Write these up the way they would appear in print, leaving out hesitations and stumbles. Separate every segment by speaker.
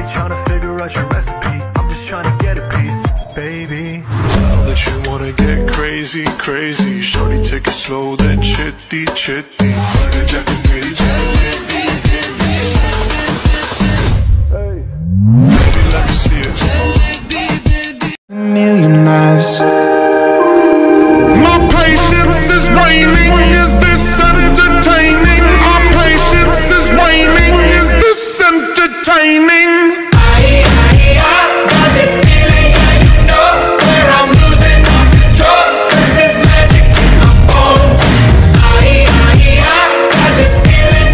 Speaker 1: tryna figure out your recipe. I'm just tryna get a piece, baby.
Speaker 2: Now that you wanna get crazy, crazy, shorty, take it slow, then chitty, chitty. Hey, baby, let me see it.
Speaker 3: A million lives. My patience is waning. Is this entertaining? Our patience is waning. Is this entertaining? I got this feeling, and you know where I'm losing my control. This is magic in my bones. I got this feeling.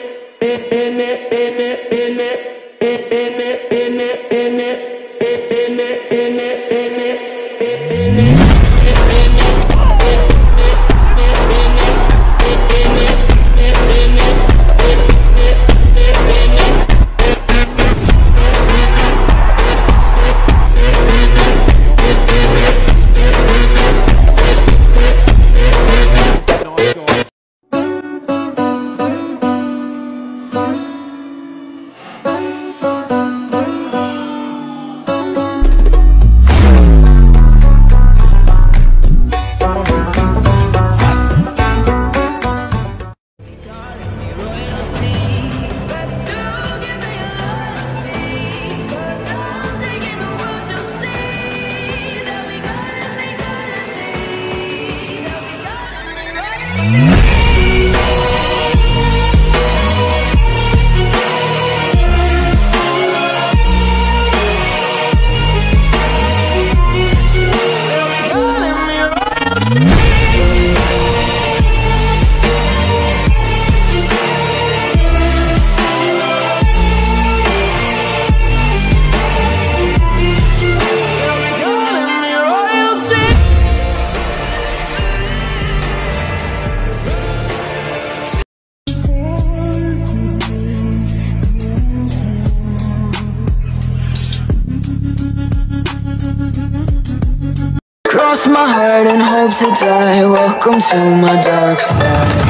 Speaker 4: Cross my heart and hope to die. Welcome to my dark side.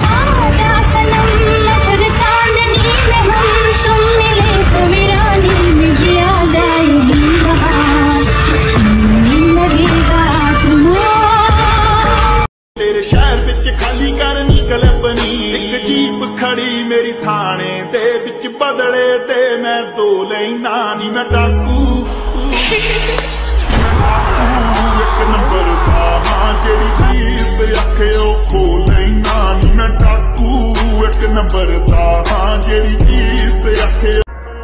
Speaker 3: तेरे शहर विच खाली करनी कलपनी एक jeep खड़ी मेरी थाने दे विच बदले ते मैं दो लेना नी मैं डाकू एक नंबर दा हां जेड़ी जीप अखियो खो लेना नी मैं डाकू एक नंबर दा हां जेड़ी जीप अखियो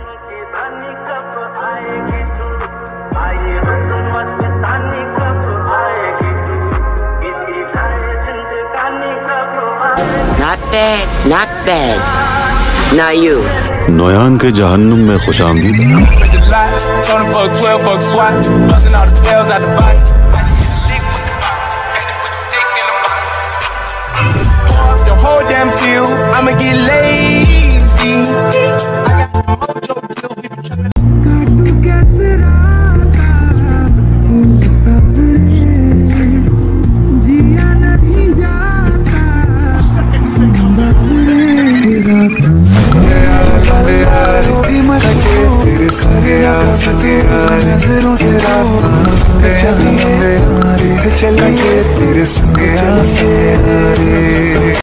Speaker 5: Not bad, not bad. Now you.
Speaker 6: नोयान के जहन्नुम में खुशामदीद।
Speaker 7: I'ma get lazy. नजरों से रात चलिए तेरे संग